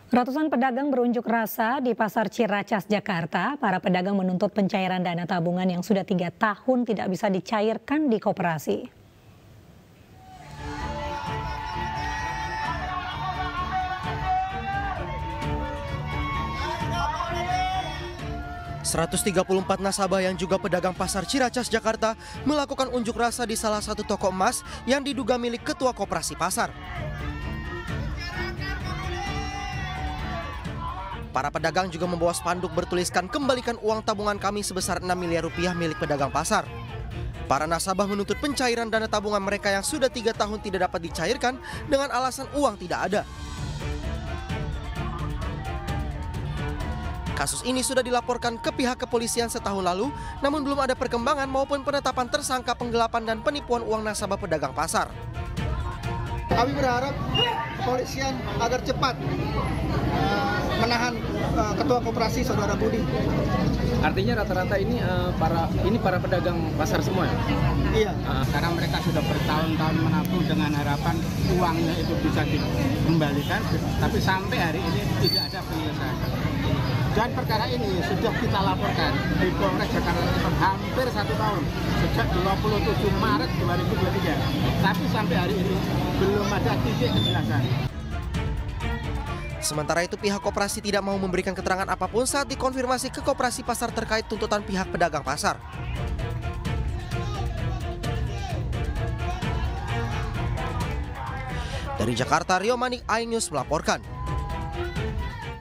Ratusan pedagang berunjuk rasa di Pasar Ciracas, Jakarta. Para pedagang menuntut pencairan dana tabungan yang sudah 3 tahun tidak bisa dicairkan di koperasi. ...134 nasabah yang juga pedagang Pasar Ciracas, Jakarta melakukan unjuk rasa di salah satu toko emas yang diduga milik ketua koperasi pasar. Para pedagang juga membawa spanduk bertuliskan kembalikan uang tabungan kami sebesar 6 miliar rupiah milik pedagang pasar. Para nasabah menuntut pencairan dana tabungan mereka yang sudah 3 tahun tidak dapat dicairkan dengan alasan uang tidak ada. Kasus ini sudah dilaporkan ke pihak kepolisian setahun lalu, namun belum ada perkembangan maupun penetapan tersangka penggelapan dan penipuan uang nasabah pedagang pasar. Kami berharap kepolisian agar cepat menahan ketua koperasi Saudara Budi. Artinya rata-rata ini para pedagang pasar semua ya? Iya. Karena mereka sudah bertahun-tahun menabung dengan harapan uangnya itu bisa dikembalikan, tapi sampai hari ini tidak ada penyelesaian. Dan perkara ini sudah kita laporkan di Polres Jakarta Selatan hampir 1 tahun, sejak 27 Maret 2023. Tapi sampai hari ini belum ada titik kejelasan. Sementara itu pihak koperasi tidak mau memberikan keterangan apapun saat dikonfirmasi ke koperasi pasar terkait tuntutan pihak pedagang pasar. Dari Jakarta, Rio Manik, iNews melaporkan.